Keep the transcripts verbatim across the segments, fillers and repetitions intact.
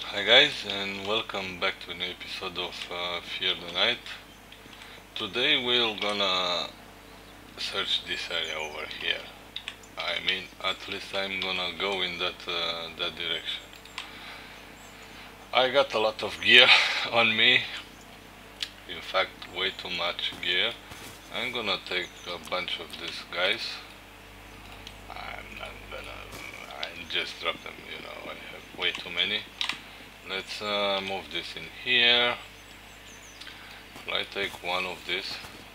Hi guys, and welcome back to a new episode of uh, Fear the Night. Today we're gonna search this area over here. I mean, at least I'm gonna go in that uh, that direction. I got a lot of gear on me. In fact, way too much gear. I'm gonna take a bunch of these guys. I'm not gonna. I just drop them. You know, I have way too many. Let's uh, move this in here. I take one of these.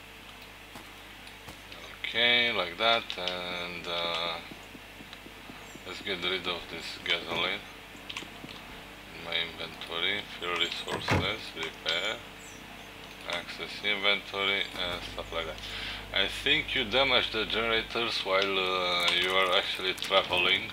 Okay, like that, and uh, let's get rid of this gasoline in my inventory. Fuel resources, repair, access inventory, and stuff like that. I think you damage the generators while uh, you are actually traveling.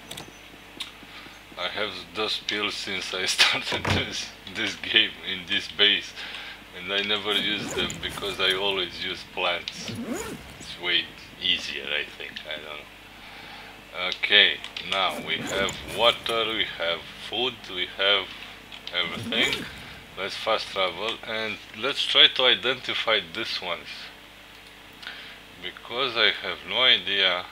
I have those pills since I started this this game in this base, and I never use them because I always use plants. It's way easier, I think. I don't know. Okay, now we have water, we have food, we have everything. Let's fast travel and let's try to identify these ones, because I have no idea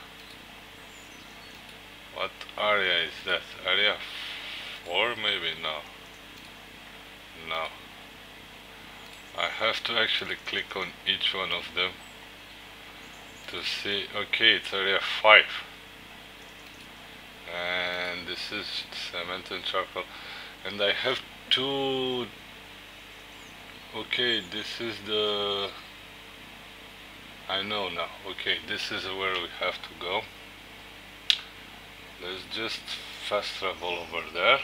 what area is that. Area four maybe? No. No. I have to actually click on each one of them to see. Okay, it's area five. And this is cement and charcoal. And I have two. Okay, this is the. I know now. Okay, this is where we have to go. Let's just fast travel over there.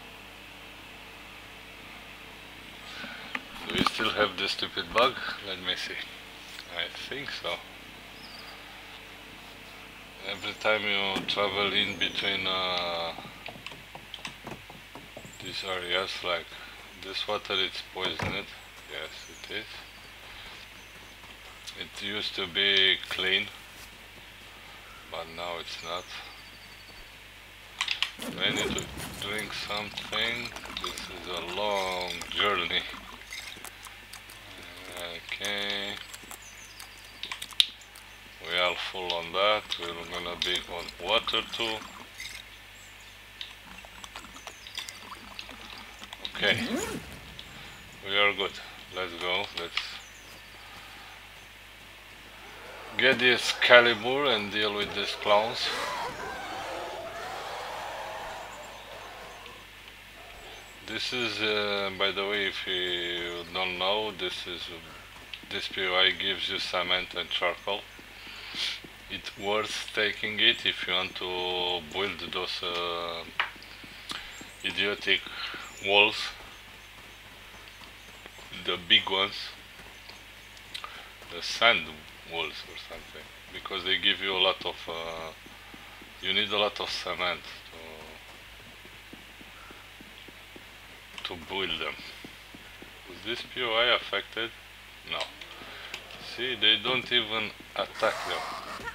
Do we still have this stupid bug? Let me see. I think so. Every time you travel in between uh, these areas, like this water, it's poisoned. Yes, it is. It used to be clean, but now it's not. I need to drink something. This is a long journey. Okay. We are full on that. We're gonna be on water too. Okay. We are good. Let's go. Let's get this caliber and deal with these clowns. This is, uh, by the way, if you don't know, this is uh, this P O I gives you cement and charcoal. It's worth taking it if you want to build those uh, idiotic walls, the big ones, the sand walls or something, because they give you a lot of. Uh, you need a lot of cement to build them. Is this P O I affected? No. See, they don't even attack them.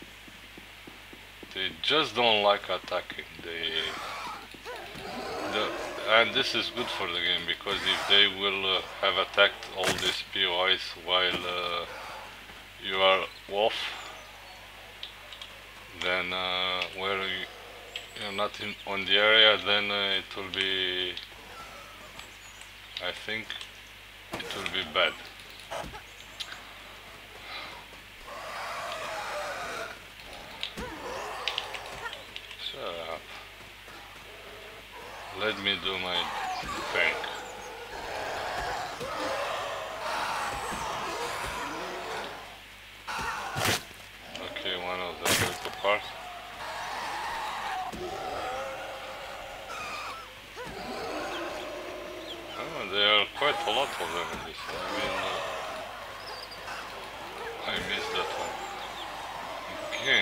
They just don't like attacking. They, the, and this is good for the game, because if they will uh, have attacked all these P O Is while uh, you are off, then uh, where you, you're not in, on the area, then uh, it will be. I think it will be bad. Shut up. Let me do my thing. Okay, one of them is apart. There are quite a lot of them in this. I mean, uh, I missed that one. Okay.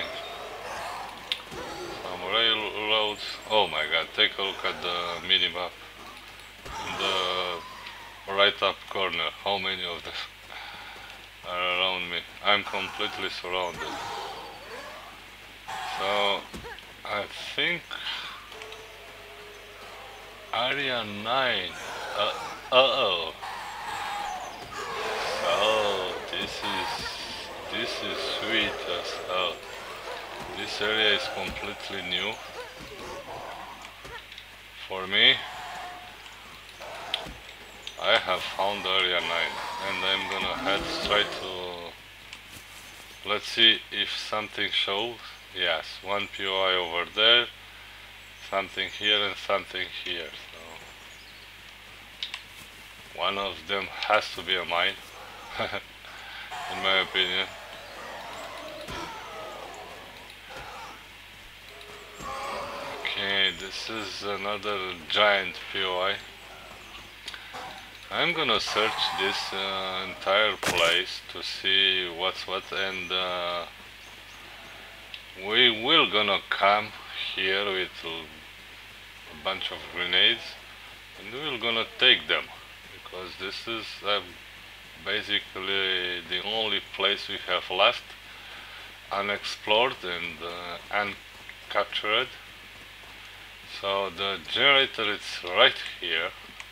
Some railroads. Oh my god, take a look at the minimap. In the right up corner, how many of them are around me? I'm completely surrounded. So, I think Area nine. Uh, uh-oh. Oh, this is... This is sweet as hell. This area is completely new for me. I have found area nine and I'm gonna head straight to... Let's see if something shows. Yes, one P O I over there, something here and something here. So one of them has to be a mine, in my opinion. Okay, this is another giant P O I. I'm gonna search this uh, entire place to see what's what, and uh, we will gonna come here with a bunch of grenades and we're gonna take them, because this is uh, basically the only place we have left unexplored and uh, uncaptured. So the generator is right here.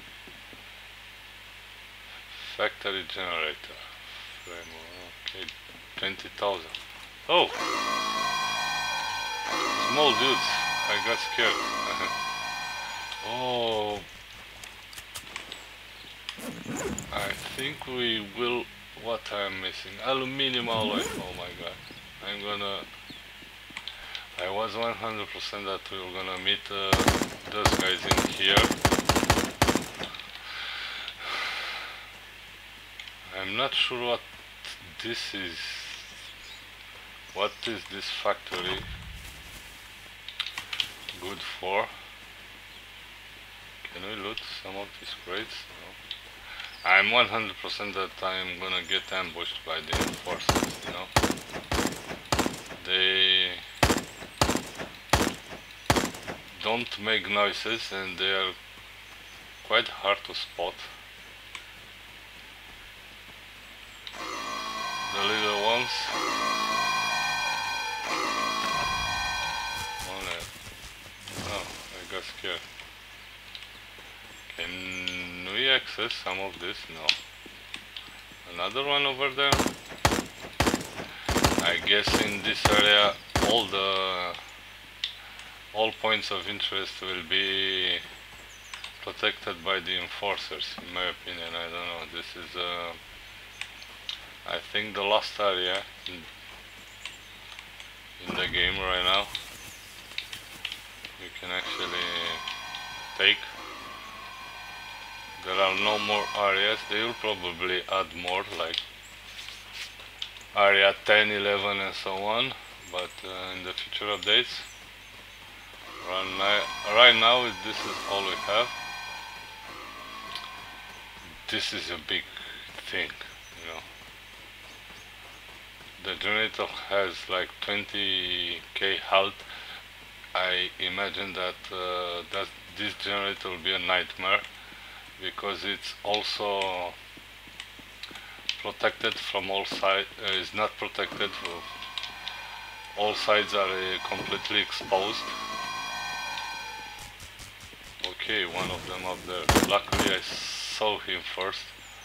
Factory generator. Okay, twenty thousand. Oh! Small dudes. I got scared. Oh. I think we will... What I'm missing? Aluminium alloy. Oh my god. I'm gonna... I was one hundred percent that we were gonna meet uh, those guys in here. I'm not sure what this is. What is this factory good for? Can we loot some of these crates? No. I'm one hundred percent that I'm gonna get ambushed by the enforcers, you know. They don't make noises and they are quite hard to spot. The little ones. Oh, no. Oh, I got scared. Can we access some of this? No. Another one over there. I guess in this area all the all points of interest will be protected by the enforcers, in my opinion. I don't know. This is uh, I think the last area in, in the game right now. You can actually take. There are no more areas. They will probably add more, like area ten, eleven and so on, but uh, in the future updates. Right now, right now this is all we have. This is a big thing, you know. The generator has like twenty K health. I imagine that, uh, that this generator will be a nightmare, because it's also protected from all sides. Uh, it's not protected. All sides are uh, completely exposed. Okay, one of them up there. Luckily I saw him first,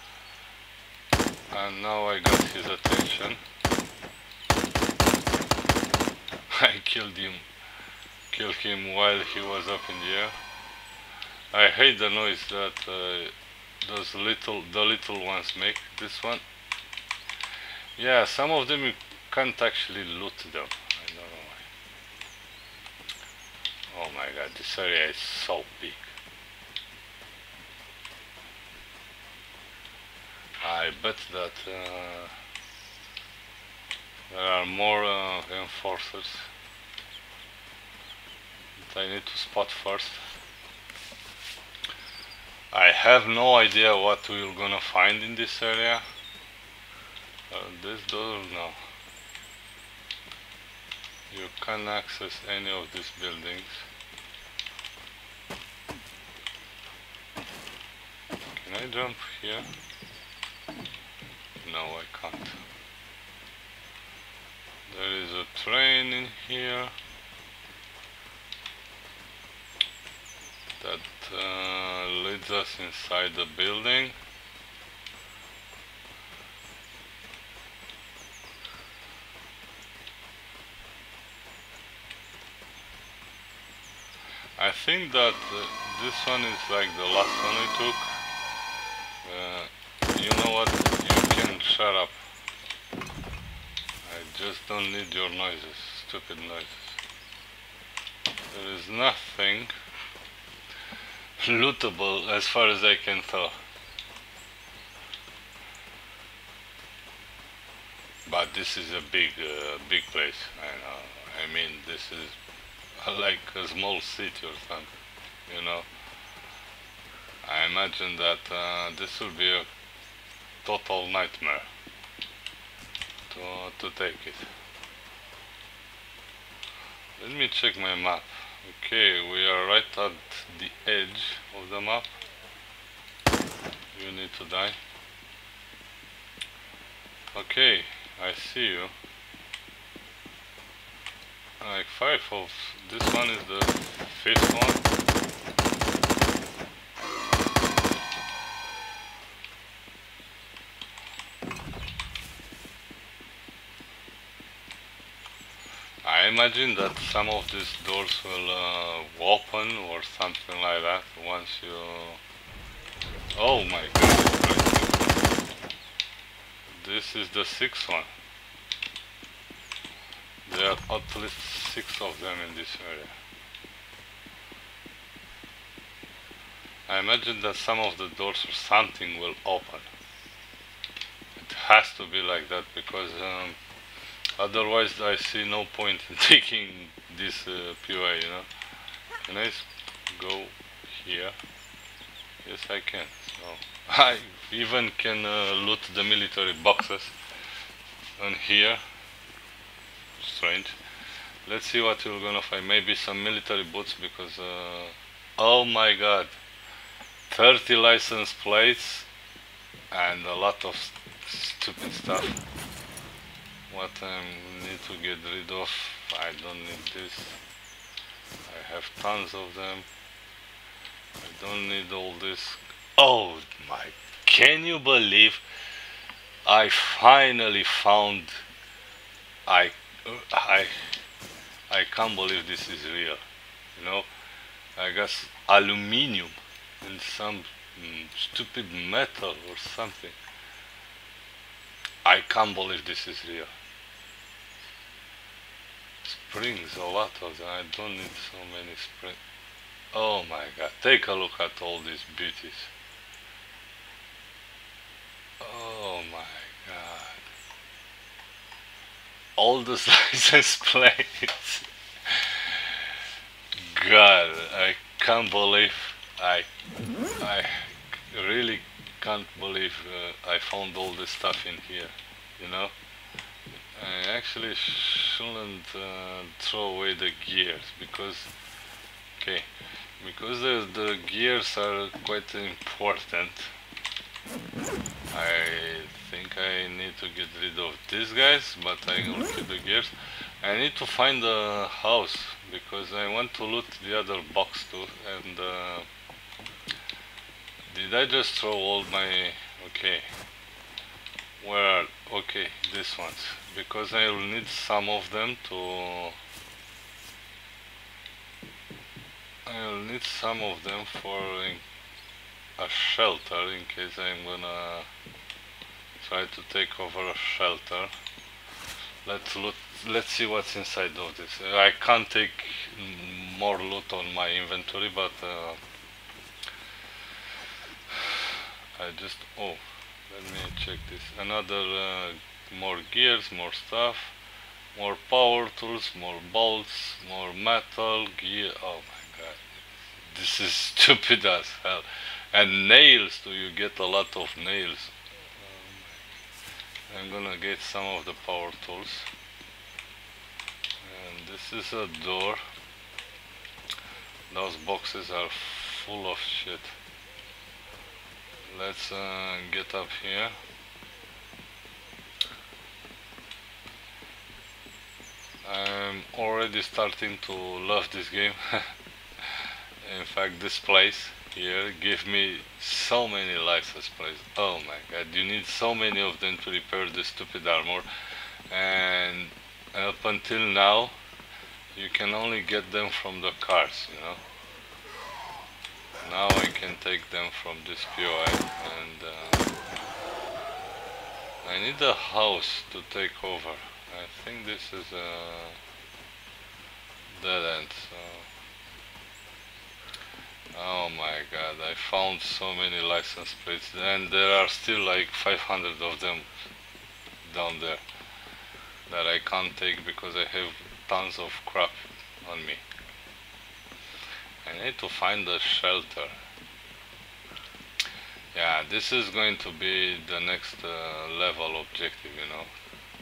and now I got his attention. I killed him, killed him while he was up in the air. I hate the noise that uh, those little, the little ones make. This one, yeah, some of them you can't actually loot them. I don't know why. Oh my god, this area is so big. I bet that uh, there are more uh, enforcers that I need to spot first. I have no idea what we're gonna find in this area. Uh, this door, no. You can't access any of these buildings. Can I jump here? No, I can't. There is a train in here that uh, leads us inside the building. I think that uh, this one is like the last one we took. Uh, you know what? You can shut up. I just don't need your noises, stupid noises. There is nothing lootable as far as I can tell. But this is a big, uh, big place. I know. I mean, this is like a small city or something, you know. I imagine that uh, this will be a total nightmare to, to take it. Let me check my map. Okay, we are right at the edge of the map. You need to die. Okay, I see you. Like five of this one is the fifth one. I imagine that some of these doors will uh, open or something like that once you... Oh my god. This is the sixth one. There are at least six of them in this area. I imagine that some of the doors or something will open. It has to be like that because um, otherwise I see no point in taking this uh, P O I, you know. Can I go here? Yes, I can. So I even can uh, loot the military boxes on here. Strange. Let's see what we're gonna find. Maybe some military boots because uh, oh my god, thirty license plates and a lot of st stupid stuff. What I need to get rid of. I don't need this. I have tons of them. I don't need all this. Oh my, can you believe I finally found I I I can't believe this is real, you know. I guess aluminium and some mm, stupid metal or something. I can't believe this is real. Springs, a lot of them. I don't need so many springs. Oh my god, take a look at all these beauties. Oh my god. All the license plates. God, I can't believe I I really can't believe uh, I found all this stuff in here, you know. I actually shouldn't uh, throw away the gears because okay, because the, the gears are quite important. I think I need to get rid of these guys, but I will keep the gears. I need to find the house because I want to loot the other box too. And uh, did I just throw all my... okay, where are... okay, these ones, because I will need some of them to... I will need some of them for a shelter in case I'm gonna try to take over a shelter. Let's loot. Let's see what's inside of this. I can't take more loot on my inventory, but uh, I just... oh, let me check this. Another uh, more gears, more stuff, more power tools, more bolts, more metal gear. Oh my god, this is stupid as hell. And nails too, you get a lot of nails. Um, I'm gonna get some of the power tools. And this is a door. Those boxes are full of shit. Let's uh, get up here. I'm already starting to love this game. in fact, this place here give me so many license plates. Oh my god, you need so many of them to repair this stupid armor, and up until now you can only get them from the cars, you know. Now I can take them from this P O I, and uh, I need a house to take over. I think this is a dead end, so oh my god, I found so many license plates, and there are still like five hundred of them down there that I can't take because I have tons of crap on me. I need to find a shelter. Yeah, this is going to be the next uh, level objective, you know,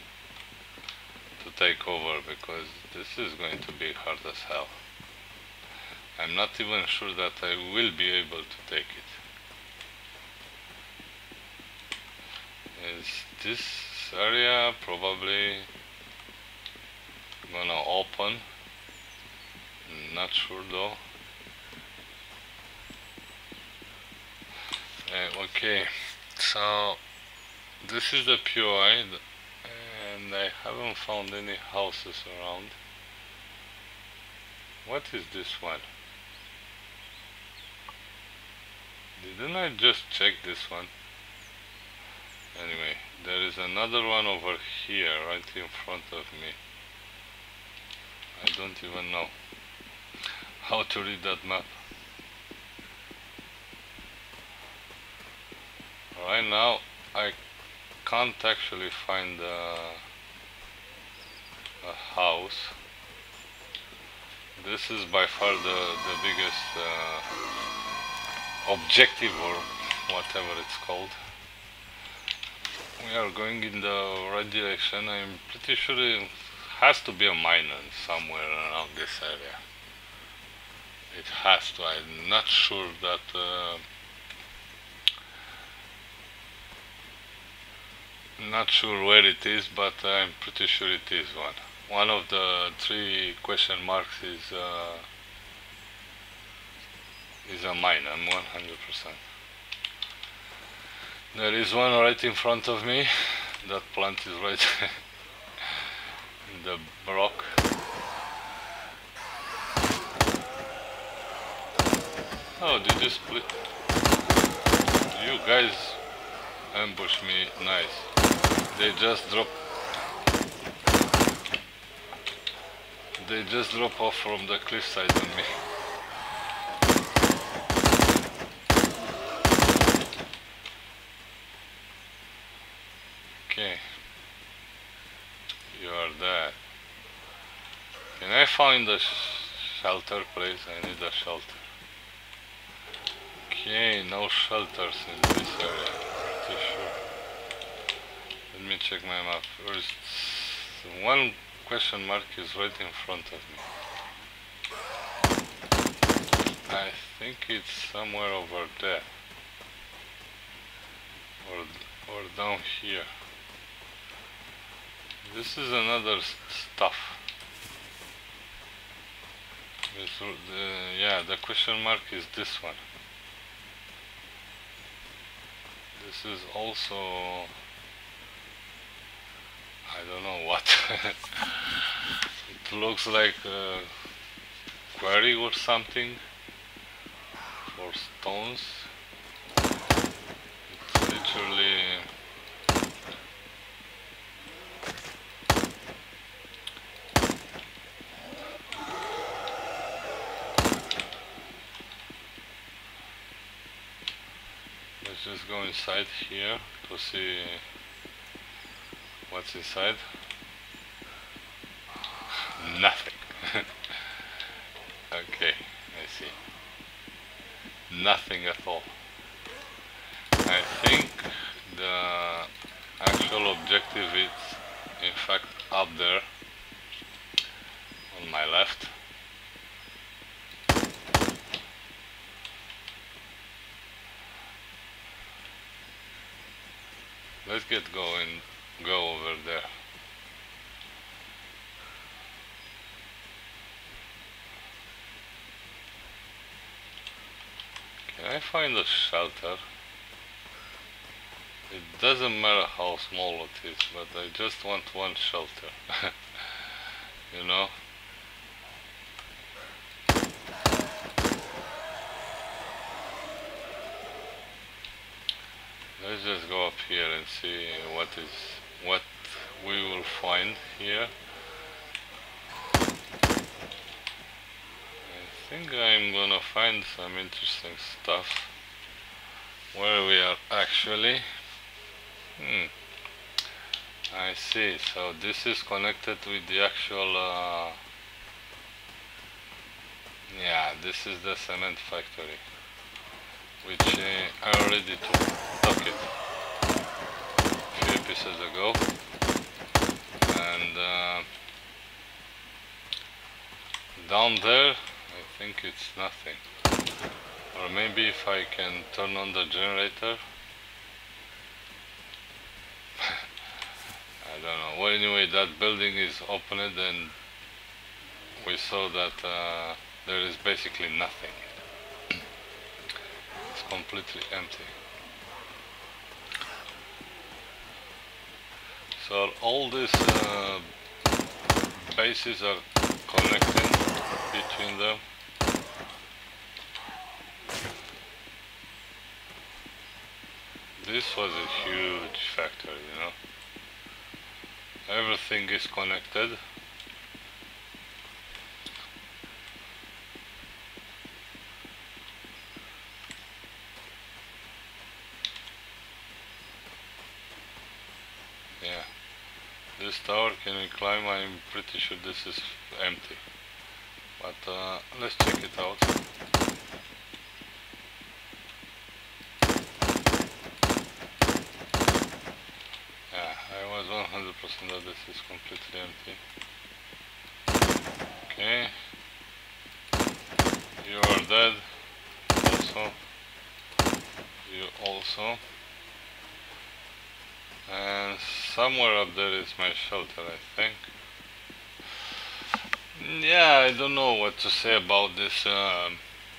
to take over, because this is going to be hard as hell. I'm not even sure that I will be able to take it. Is this area probably gonna open? Not sure though. Uh, okay, so this is the P O I, and I haven't found any houses around. What is this one? Didn't I just check this one? Anyway, there is another one over here right in front of me. I don't even know how to read that map. Right now I can't actually find a, a house. This is by far the, the biggest uh, objective, or whatever it's called. We are going in the right direction. I'm pretty sure it has to be a miner somewhere around this area. It has to. I'm not sure that uh, not sure where it is, but I'm pretty sure it is one. One of the three question marks is uh, is a mine. I'm one hundred percent. There is one right in front of me. That plant is right in the rock. Oh, did you split? You guys ambush me, nice. They just drop. They just drop off from the cliffside on me. Okay, you are there. Can I find a sh shelter, please? I need a shelter. Okay, no shelters in this area, pretty sure. Let me check my map. There's one question mark is right in front of me. I think it's somewhere over there. Or, or down here. This is another st stuff. This, the, yeah, the question mark is this one. This is also, I don't know what. It looks like a quarry or something for stones. It's literally let's just go inside here to see what's inside. Nothing. Okay, I see. Nothing at all. I think the actual objective is in fact up there on my left. Let's get going, go over there. Can I find a shelter? It doesn't matter how small it is, but I just want one shelter. You know? Let's just go up here and see what is what we will find here. I think I'm gonna find some interesting stuff. Where we are actually. Hmm. I see. So this is connected with the actual. Uh, yeah, this is the cement factory, which uh, I already took, took it a few episodes ago, and uh, down there I think it's nothing. Or maybe if I can turn on the generator. I don't know. Well, anyway, that building is opened and we saw that uh, there is basically nothing. It's completely empty. So all these uh, bases are connecting between them. This was a huge factory, you know. Everything is connected. Yeah. This tower, can we climb? I'm pretty sure this is empty. But uh, let's check it out. one hundred percent that this is completely empty. Okay. You are dead. Also. You also. And somewhere up there is my shelter, I think. Yeah, I don't know what to say about this um,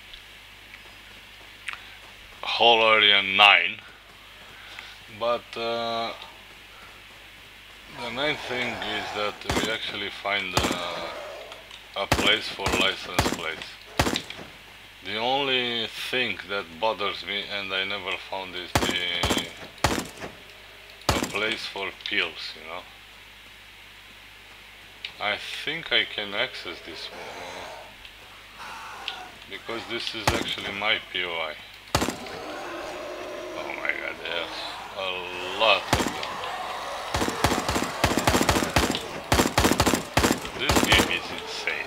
whole area nine. But uh, the main thing is that we actually find uh, a place for license plates. The only thing that bothers me, and I never found, is the a place for pills, you know. I think I can access this one, because this is actually my P O I. Oh my god, there's a lot of them. This game is insane.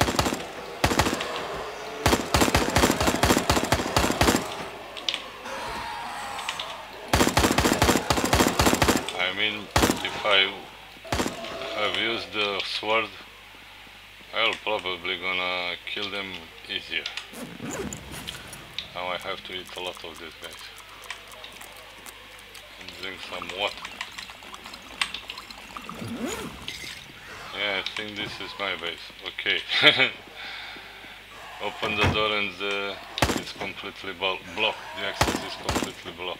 I mean, if I have used the sword, I'll probably gonna kill them easier. Now I have to eat a lot of these guys. And drink some water. Yeah, I think this is my base. Okay. Open the door and uh, it's completely blocked. The access is completely blocked.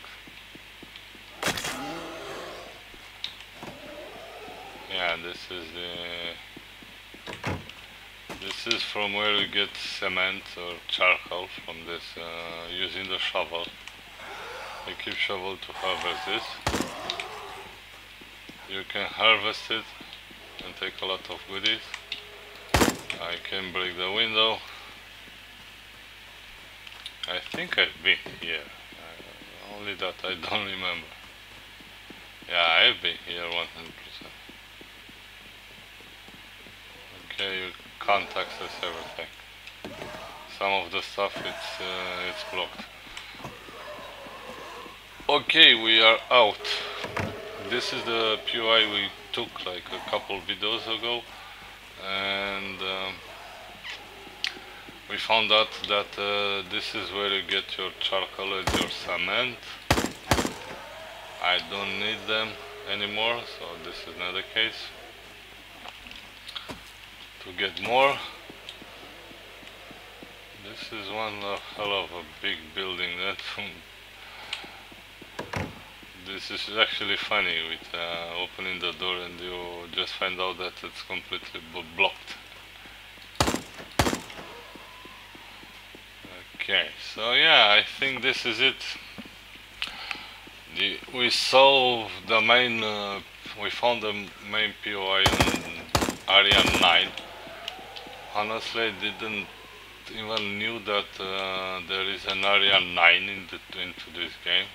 Yeah, this is the... This is from where we get cement or charcoal from this, uh, using the shovel. I keep shovel to harvest this. You can harvest it and take a lot of goodies. I can break the window. I think I've been here, uh, only that I don't remember. Yeah, I've been here one hundred percent. Okay, you can't access everything. Some of the stuff it's uh, it's blocked. Okay, we are out. This is the P O I we took like a couple videos ago, and um, we found out that uh, this is where you get your charcoal and your cement. I don't need them anymore, so this is not the case. To get more, This is one uh, hell of a big building. That this is actually funny with uh, opening the door and you just find out that it's completely blocked. Okay, so yeah, I think this is it. The, we solved the main, uh, we found the main P O I in area nine. Honestly, I didn't even knew that uh, there is an area nine in the, into this game.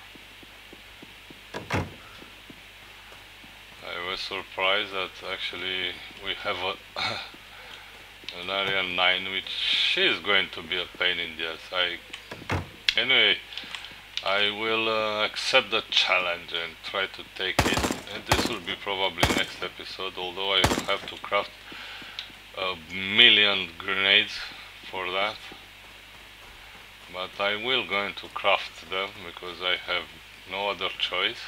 I was surprised that actually we have a an area nine, which is going to be a pain in the ass. I, anyway, I will uh, accept the challenge and try to take it, and this will be probably next episode, although I have to craft a million grenades for that, but I will going to craft them because I have no other choice.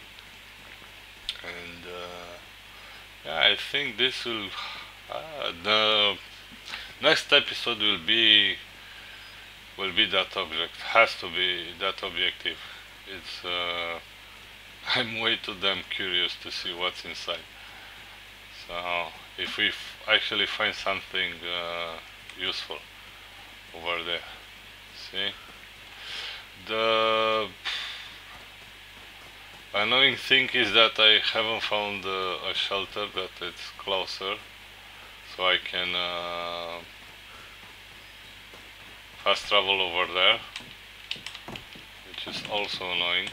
And uh, yeah, I think this will uh, the next episode will be will be that object, has to be that objective. It's uh, I'm way too damn curious to see what's inside. So if we f actually find something uh, useful over there, see, the annoying thing is that I haven't found uh, a shelter that it's closer, so I can uh, fast travel over there, which is also annoying.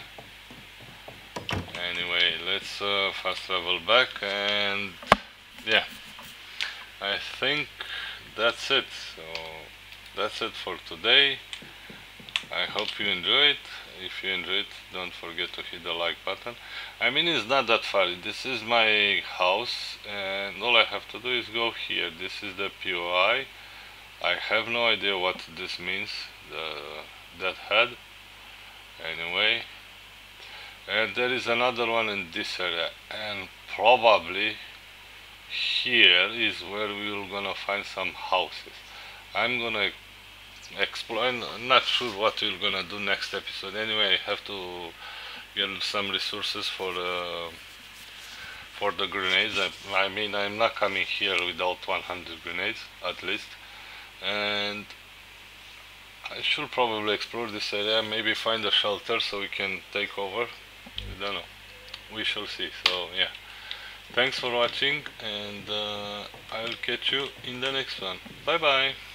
Anyway, let's uh, fast travel back, and yeah, I think that's it. So that's it for today. I hope you enjoyed. If you enjoyed, don't forget to hit the like button. I mean, it's not that far. This is my house, and all I have to do is go here. This is the P O I. I have no idea what this means, the that head. Anyway, and there is another one in this area, and probably here is where we're gonna find some houses. I'm gonna explore. I'm not sure what we're gonna do next episode. Anyway, I have to get some resources for uh, for the grenades. I, I mean, I'm not coming here without one hundred grenades at least, and I should probably explore this area, maybe find a shelter so we can take over. I don't know, we shall see. So yeah, thanks for watching, and uh, I'll catch you in the next one. Bye bye.